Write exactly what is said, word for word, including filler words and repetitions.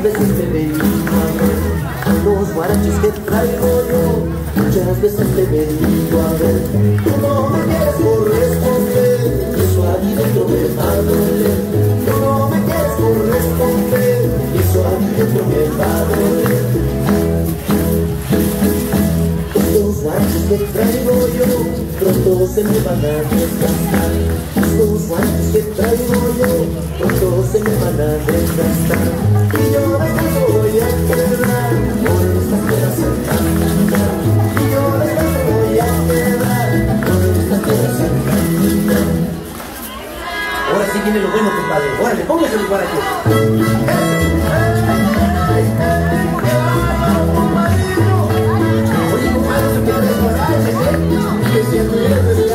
muchas veces te vengo a ver. Los guaraches que traigo yo, muchas veces te vengo a ver. Tú no me quieres corresponder, eso ahí dentro me va a doler. Tú no me quieres corresponder, eso ahí dentro me va a doler. Los guantes que traigo yo pronto se me van a desgastar. Los guantes que traigo yo pronto se me van a desgastar. Y yo me voy a quebrar por estas piedras en caminar. Y yo me voy a quebrar por estas piedras en caminar. Ahora sí viene lo bueno, compadre. Órale, póngase el guarache. Oye, compadre, que te guarache, ¿eh? Que si